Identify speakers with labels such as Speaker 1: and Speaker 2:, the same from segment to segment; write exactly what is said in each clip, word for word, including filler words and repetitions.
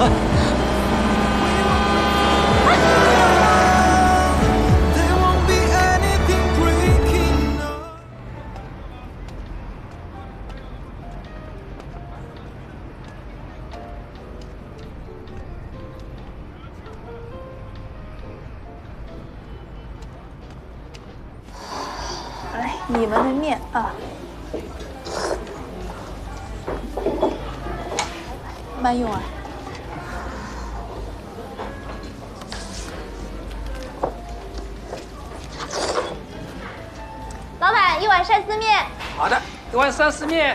Speaker 1: 来，你们的面啊，慢用啊。
Speaker 2: 老板，一碗鳝丝面。
Speaker 3: 好的，一碗鳝丝面。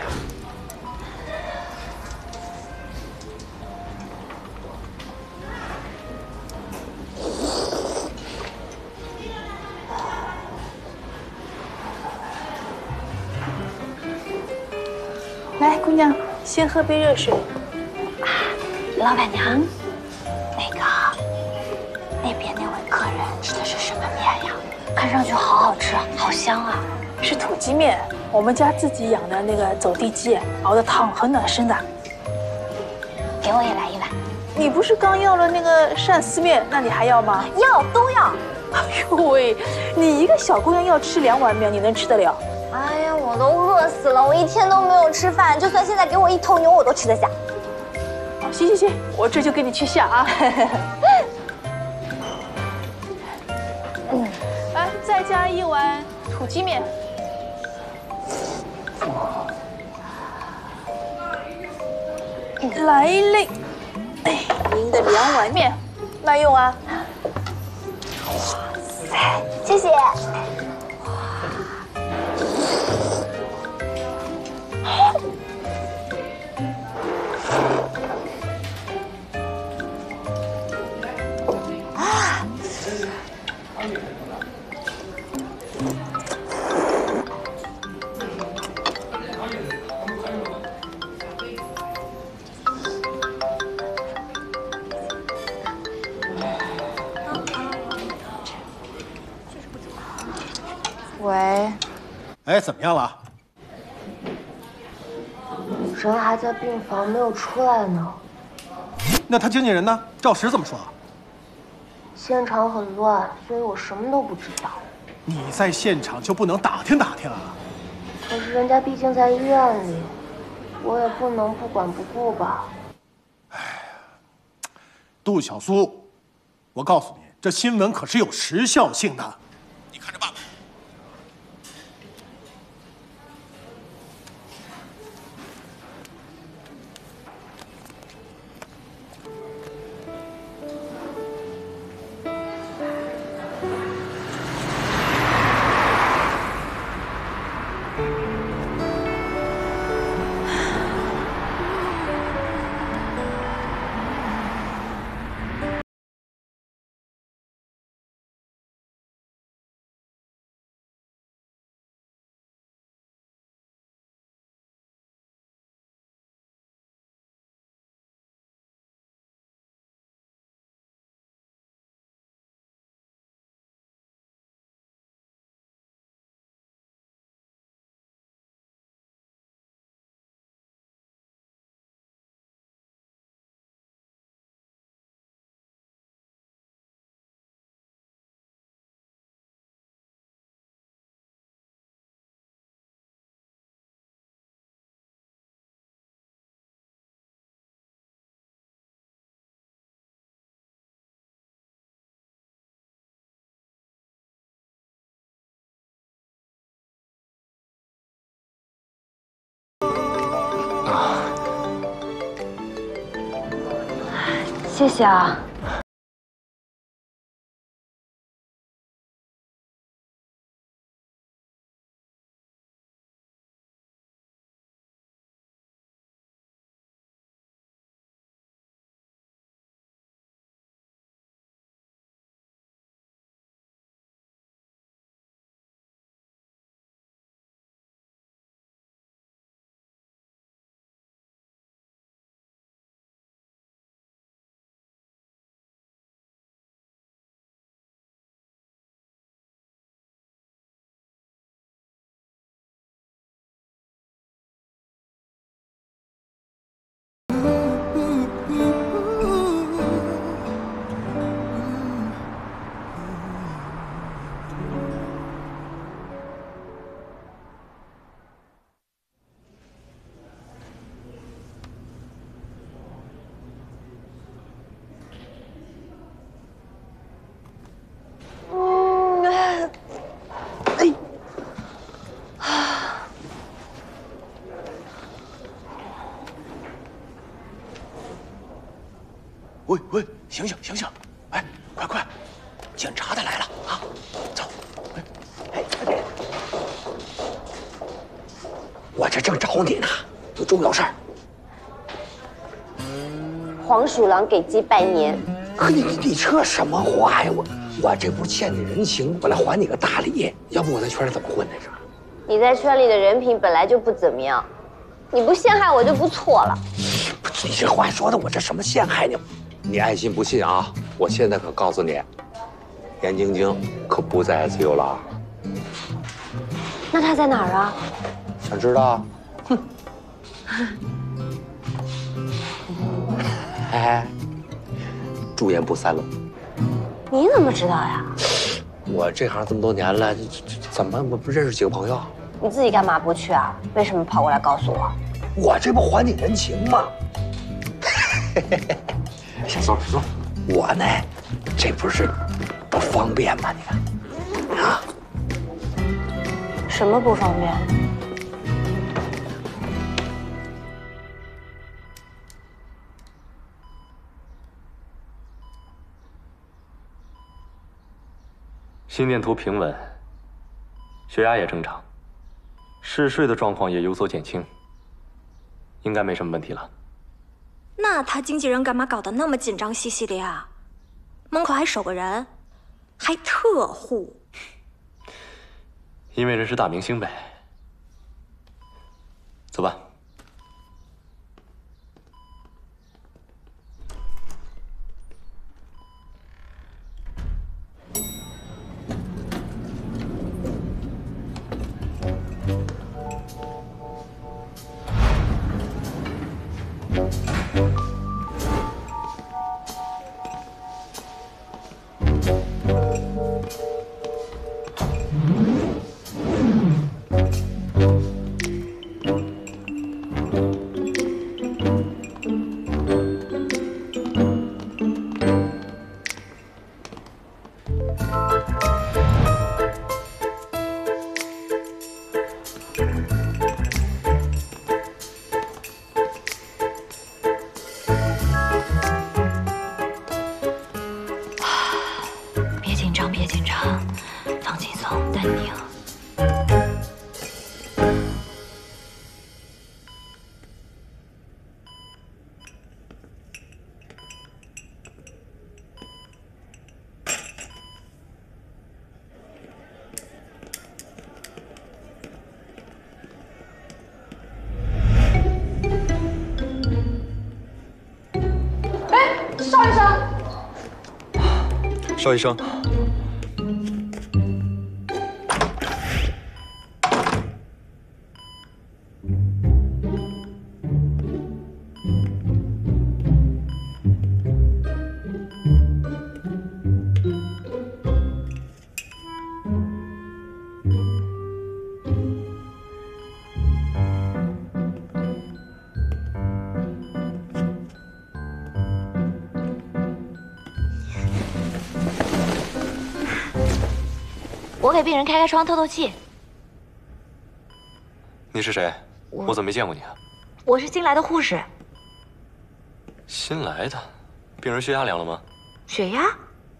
Speaker 1: 来，姑娘，先喝杯热水。
Speaker 2: 啊，老板娘，那个那边那位客人吃的是什么面呀？看上去好好吃，好香啊！
Speaker 1: 是土鸡面，我们家自己养的那个走地鸡，熬的汤很暖身的。
Speaker 2: 给我也来一碗。
Speaker 1: 你不是刚要了那个鳝丝面，那你还要吗？
Speaker 2: 要，都要。
Speaker 1: 哎呦喂，你一个小姑娘要吃两碗面，你能吃得了？
Speaker 2: 哎呀，我都饿死了，我一天都没有吃饭，就算现在给我一头牛，我都吃得下。
Speaker 1: 行行行，我这就给你去下啊。嗯，来，再加一碗土鸡面。来嘞，哎，您的两碗面，慢用啊。
Speaker 2: 哇塞，谢谢。啊！喂，
Speaker 4: 哎，怎么样了？
Speaker 2: 人还在病房，没有出来呢。
Speaker 4: 那他经纪人呢？赵石怎么说？
Speaker 2: 现场很乱，所以我什么都不知道。
Speaker 4: 你在现场就不能打听打听啊？
Speaker 2: 可是人家毕竟在医院里，我也不能不管不顾吧。
Speaker 4: 哎呀，杜小苏，我告诉你，这新闻可是有时效性的，你看着办吧。
Speaker 2: 谢谢啊。
Speaker 4: 喂喂，醒醒醒醒！哎，快快，检查的来了啊！走，哎哎哎，我这正找你呢，有重要事儿。
Speaker 2: 黄鼠狼给鸡拜年。
Speaker 5: 可你你这什么话呀？我我这不是欠你人情，我来还你个大礼。要不我在圈里怎么混来着？
Speaker 2: 你在圈里的人品本来就不怎么样，你不陷害我就不错了。
Speaker 5: 不是你这话说的，我这什么陷害你？你爱信不信啊！我现在可告诉你，严晶晶可不在 I C U 了啊。
Speaker 2: 那他在哪儿啊？
Speaker 5: 想知道？哼。哎，住院部三楼。
Speaker 2: 你怎么知道呀？
Speaker 5: 我这行这么多年了，这这怎么我不认识几个朋友？
Speaker 2: 你自己干嘛不去啊？为什么跑过来告诉我？
Speaker 5: 我这不还你人情吗？小松，小松，我呢，这不是不方便吗？你看，啊，
Speaker 2: 什么不方便？
Speaker 6: 心电图平稳，血压也正常，嗜睡的状况也有所减轻，应该没什么问题了。
Speaker 7: 那他经纪人干嘛搞得那么紧张兮兮的呀？门口还守个人，还特护。
Speaker 6: 因为人是大明星呗。走吧。
Speaker 8: 邵医生，
Speaker 2: 我给病人开开窗透透气。
Speaker 6: 你是谁？我, 我怎么没见过你啊？
Speaker 2: 我是新来的护士。
Speaker 6: 新来的？病人血压量了吗？
Speaker 2: 血压？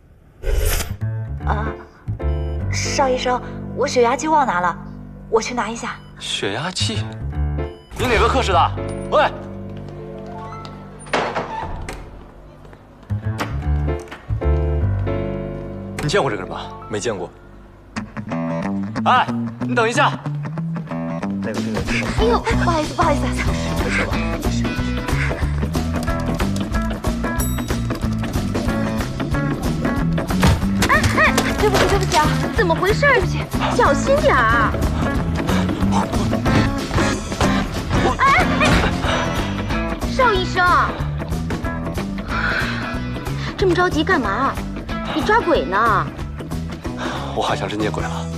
Speaker 2: 啊，邵医生，我血压计忘拿了，我去拿一下。
Speaker 6: 血压计？你哪个科室的？喂！你见过这个人吗？
Speaker 8: 没见过。
Speaker 6: 哎，你等一下。
Speaker 8: 那个病人是。
Speaker 2: 哎呦，不好意思，不好意思，
Speaker 8: 没事吧？
Speaker 2: 哎哎，对不起，对不起啊，怎么回事？对不起，小心点儿。哎哎，邵医生，这么着急干嘛？你抓鬼呢？
Speaker 6: 我好像真见鬼了。